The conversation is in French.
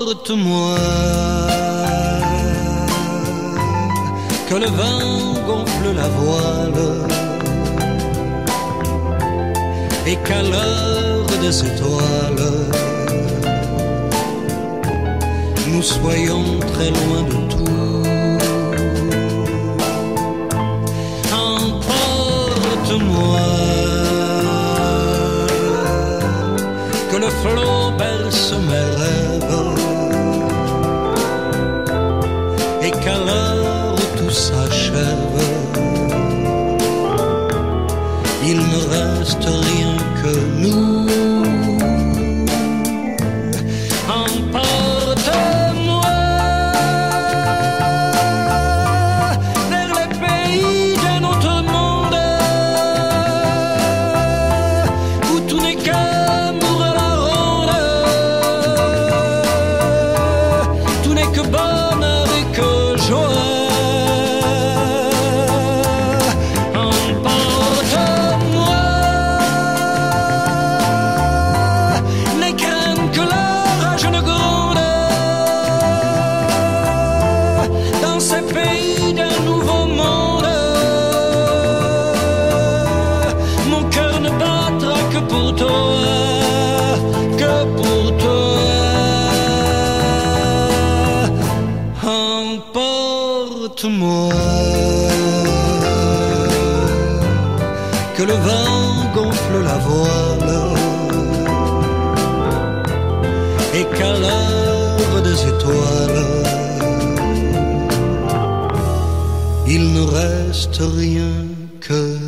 Emporte-moi, que le vent gonfle la voile et qu'à l'heure des étoiles, nous soyons très loin de tout. Emporte-moi, que le flot berce mes rêves et qu'à l'heure où tout s'achève, il ne reste rien que nous. Emporte-moi vers les pays d'un autre monde où tout n'est qu'amour à la ronde, tout n'est que bonheur et que joie. Pour toi, que pour toi. Emporte-moi, que le vent gonfle la voile et qu'à l'heure des étoiles, il ne reste rien que